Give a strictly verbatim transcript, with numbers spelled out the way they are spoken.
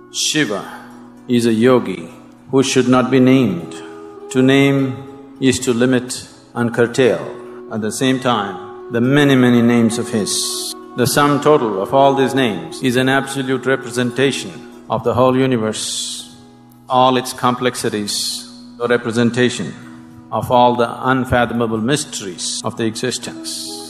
Shiva is a yogi who should not be named. To name is to limit and curtail. At the same time, the many, many names of his, the sum total of all these names is an absolute representation of the whole universe, all its complexities, a representation of all the unfathomable mysteries of the existence.